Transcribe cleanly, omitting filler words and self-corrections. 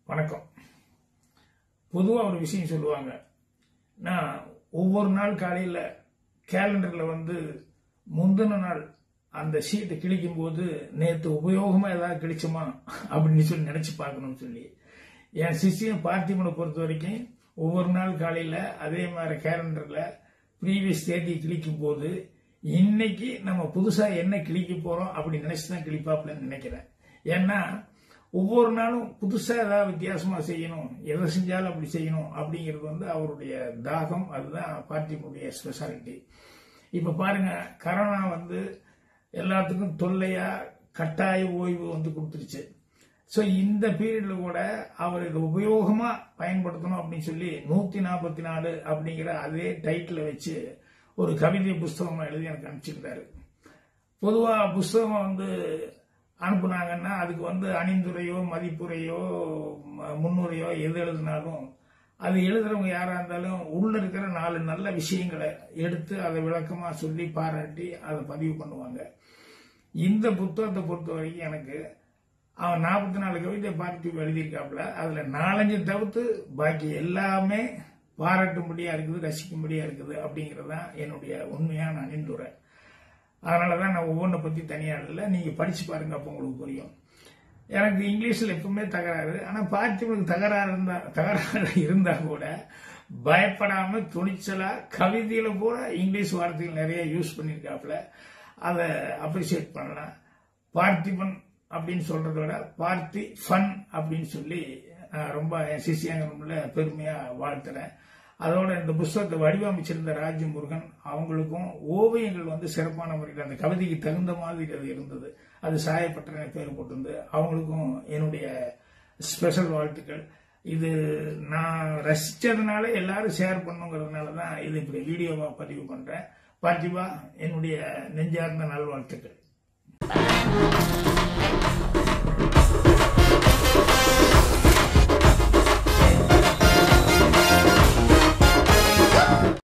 வணக்கம். பொதுவாக ஒரு விஷயம் சொல்லுவாங்க. நான் ஒவ்வொரு நாள் காலையில் கேலண்டரில் முந்தின நாள் அந்த ஷீட்டை கிழிக்கும் போது நேற்று உபயோகமாக ஏதாவது கிடைச்சுமா அப்படின்னு சொல்லி நினைச்சு பார்க்கணும்னு சொல்லி என் சிஷ்யன் பார்த்திபனை பொறுத்த வரைக்கும் ஒவ்வொரு நாள் காலையில் அதே மாதிரி கேலண்டரில் ப்ரீவியஸ் தேதி கிழிக்கும் போது இன்னைக்கு நம்ம புதுசாக என்ன கிழிக்க போறோம் அப்படின்னு நினைச்சு தான் கிழிப்பாப்லன்னு நினைக்கிறேன். ஏன்னா ஒவ்வொரு நாளும் புதுசா ஏதாவது வித்தியாசமா செய்யணும், எதை செஞ்சாலும் அப்படி செய்யணும் அப்படிங்கிறது அவருடைய தாகம். அதுதான் பார்ட்டியினுடைய ஸ்பெஷாலிட்டி. இப்ப பாருங்க, கரோனா எல்லாத்துக்கும் தொல்லையா கட்டாய ஓய்வு கொடுத்துருச்சு. ஸோ இந்த பீரியட்ல கூட அவர் இதை உபயோகமா பயன்படுத்தணும் அப்படின்னு சொல்லி 144 அப்படிங்கிற அதே டைட்டில் வச்சு ஒரு கவிதை புஸ்தகம் எழுதி எனக்கு அனுப்பிச்சிருந்தாரு. பொதுவா புஸ்தகம் அனுப்புனாங்கன்னா அதுக்கு அணிந்துரையோ மதிப்புரையோ முன்னுரையோ எது எழுதினாலும் அது எழுதுறவங்க யாரா இருந்தாலும் உள்ள இருக்கிற 4 நல்ல விஷயங்களை எடுத்து அதை விளக்கமா சொல்லி பாராட்டி அதை பதிவு பண்ணுவாங்க. இந்த புத்தகத்தை பொறுத்த வரைக்கும் எனக்கு அவன் 44 கவிதை பார்த்து எழுதியிருக்காப்புல. அதுல 4-5 தவிர்த்து பாக்கி எல்லாமே பாராட்டும்படியா இருக்குது, ரசிக்கும்படியா இருக்குது அப்படிங்கறதுதான் என்னுடைய உண்மையான அணிந்துரை. அதனாலதான் நான் ஒவ்வொன்றை பத்தி தனியா இல்லை, நீங்க படிச்சு பாருங்க, அப்ப உங்களுக்கு புரியும். எனக்கு இங்கிலீஷ்ல எப்பவுமே தகராறு. ஆனா பார்த்திபனுக்கு தகராறு இருந்தா கூட பயப்படாம துணிச்சலா கவிதையில கூட இங்கிலீஷ் வார்த்தைகள் நிறைய யூஸ் பண்ணிருக்காப்புல. அதை அப்ரிசியேட் பண்ணலாம். பார்த்திபன் அப்படின்னு சொல்றத விட பார்த்தி ஃபன் அப்படின்னு சொல்லி ரொம்ப சிசியாங்க பெருமையா வாழ்த்துறேன். அதோட இந்த புஸ்தகத்தை வடிவமைச்சிருந்த ராஜமுருகன் அவங்களுக்கும் ஓவியங்கள் சிறப்பான முறையில் அந்த கவிதைக்கு தகுந்த மாதிரி அது இருந்தது. அது சாயப்பட்ட பேர் போட்டிருந்து அவங்களுக்கும் என்னுடைய ஸ்பெஷல் வாழ்த்துக்கள். இது நான் ரசிச்சதுனால எல்லாரும் ஷேர் பண்ணுங்கிறதுனால தான் இது இப்படி வீடியோவா பதிவு பண்றேன். பார்த்திபா, என்னுடைய நெஞ்சார்ந்த நல்வாழ்த்துக்கள்.